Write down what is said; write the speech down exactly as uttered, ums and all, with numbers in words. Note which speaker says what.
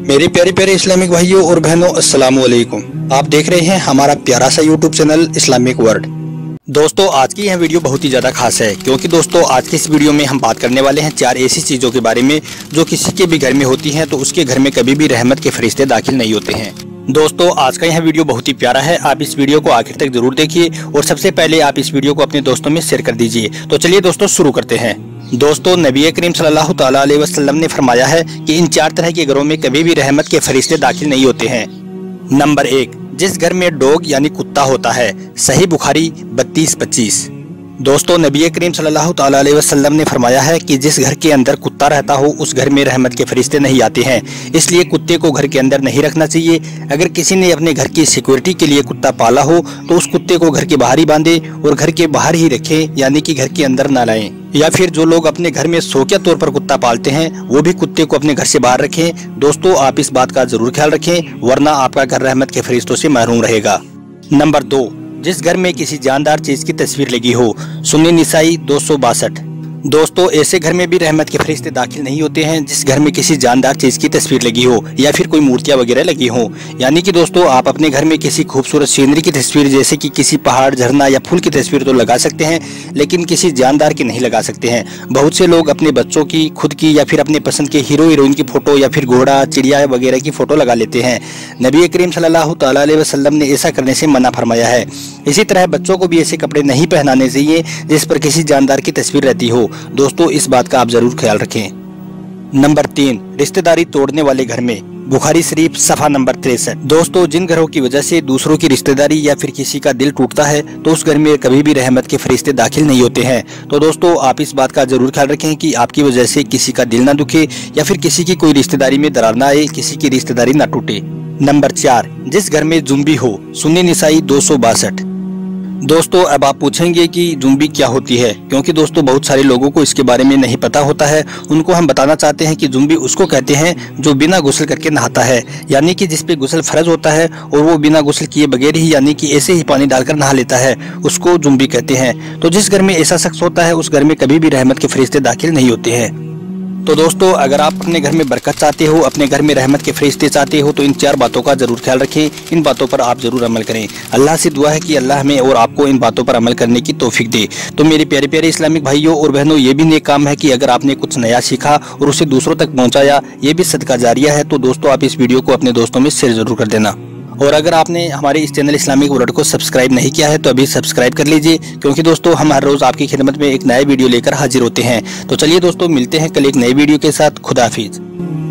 Speaker 1: मेरे प्यारे प्यारे इस्लामिक भाइयों और बहनों, अस्सलाम वालेकुम। आप देख रहे हैं हमारा प्यारा सा यूट्यूब चैनल इस्लामिक वर्ल्ड। दोस्तों, आज की यह वीडियो बहुत ही ज़्यादा खास है, क्योंकि दोस्तों आज की इस वीडियो में हम बात करने वाले हैं चार ऐसी चीज़ों के बारे में जो किसी के भी घर में होती हैं तो उसके घर में कभी भी रहमत के फरिश्ते दाखिल नहीं होते हैं। दोस्तों, आज का यह वीडियो बहुत ही प्यारा है, आप इस वीडियो को आखिर तक जरूर देखिए और सबसे पहले आप इस वीडियो को अपने दोस्तों में शेयर कर दीजिए। तो चलिए दोस्तों शुरू करते हैं। दोस्तों, नबी करीम सल्लल्लाहु तआला अलैहि वसल्लम ने फरमाया है कि इन चार तरह के घरों में कभी भी रहमत के फरिश्ते दाखिल नहीं होते हैं। नंबर एक, जिस घर में डॉग यानी कुत्ता होता है। सही बुखारी बत्तीस पच्चीस। दोस्तों, नबी करीम सल्लल्लाहु तआला अलैहि वसल्लम ने फरमाया है कि जिस घर के अंदर कुत्ता रहता हो उस घर में रहमत के फरिश्ते नहीं आते हैं, इसलिए कुत्ते को घर के अंदर नहीं रखना चाहिए। अगर किसी ने अपने घर की सिक्योरिटी के लिए कुत्ता पाला हो तो उस कुत्ते को घर के बाहर ही बांधे और घर के बाहर ही रखें, यानी कि घर के अंदर ना लाएं। या फिर जो लोग अपने घर में शौकिया तौर पर कुत्ता पालते हैं वो भी कुत्ते को अपने घर से बाहर रखें। दोस्तों, आप इस बात का जरूर ख्याल रखें, वरना आपका घर रहमत के फरिश्तों से महरूम रहेगा। नंबर दो, जिस घर में किसी जानदार चीज की तस्वीर लगी हो। सुन्नी निसाई दो सौ बासठ। दोस्तों, ऐसे घर में भी रहमत के फरिश्ते दाखिल नहीं होते हैं जिस घर में किसी जानदार चीज की तस्वीर लगी हो या फिर कोई मूर्तियां वगैरह लगी हो। यानी कि दोस्तों, आप अपने घर में किसी खूबसूरत सीनरी की तस्वीर जैसे कि किसी पहाड़, झरना या फूल की तस्वीर तो लगा सकते हैं, लेकिन किसी जानदार की नहीं लगा सकते हैं। बहुत से लोग अपने बच्चों की, खुद की या फिर अपने पसंद के हीरो हीरोइन की फोटो या फिर घोड़ा, चिड़िया वगैरह की फोटो लगा लेते हैं। नबी करीम सल्लल्लाहु तआला अलैहि वसल्लम ने ऐसा करने से मना फरमाया है। इसी तरह बच्चों को भी ऐसे कपड़े नहीं पहनाने चाहिए जिस पर किसी जानदार की तस्वीर रहती हो। दोस्तों, इस बात का आप जरूर ख्याल रखें। नंबर तीन, रिश्तेदारी तोड़ने वाले घर में। बुखारी शरीफ सफा नंबर तिरसठ। दोस्तों, जिन घरों की वजह से दूसरों की रिश्तेदारी या फिर किसी का दिल टूटता है तो उस घर में कभी भी रहमत के फरिश्ते दाखिल नहीं होते हैं। तो दोस्तों, आप इस बात का जरूर ख्याल रखें कि आपकी वजह से किसी का दिल ना दुखे या फिर किसी की कोई रिश्तेदारी में दरार ना आए, किसी की रिश्तेदारी ना टूटे। नंबर चार, जिस घर में जुम्बी हो। सुन्नी निसाई दो सौ बासठ। दोस्तों, अब आप पूछेंगे कि जुम्बी क्या होती है, क्योंकि दोस्तों बहुत सारे लोगों को इसके बारे में नहीं पता होता है। उनको हम बताना चाहते हैं कि जुम्बी उसको कहते हैं जो बिना गुस्ल करके नहाता है, यानी कि जिस पे गुस्ल फर्ज होता है और वो बिना गुस्ल किए बगैर ही यानी कि ऐसे ही पानी डालकर नहा लेता है, उसको जुम्बी कहते हैं। तो जिस घर में ऐसा शख्स होता है उस घर में कभी भी रहमत के फरिश्ते दाखिल नहीं होते हैं। तो दोस्तों, अगर आप अपने घर में बरकत चाहते हो, अपने घर में रहमत के फरिश्ते चाहते हो तो इन चार बातों का जरूर ख्याल रखें, इन बातों पर आप जरूर अमल करें। अल्लाह से दुआ है कि अल्लाह हमें और आपको इन बातों पर अमल करने की तौफीक दे। तो मेरे प्यारे प्यारे इस्लामिक भाइयों और बहनों, ये भी नेक काम है कि अगर आपने कुछ नया सीखा और उसे दूसरों तक पहुँचाया, ये भी सदका जारिया है। तो दोस्तों, आप इस वीडियो को अपने दोस्तों में शेयर जरूर कर देना। और अगर आपने हमारे इस चैनल इस्लामिक वर्ल्ड को सब्सक्राइब नहीं किया है तो अभी सब्सक्राइब कर लीजिए, क्योंकि दोस्तों हम हर रोज आपकी खिदमत में एक नया वीडियो लेकर हाजिर होते हैं। तो चलिए दोस्तों, मिलते हैं कल एक नई वीडियो के साथ। खुदा हाफिज।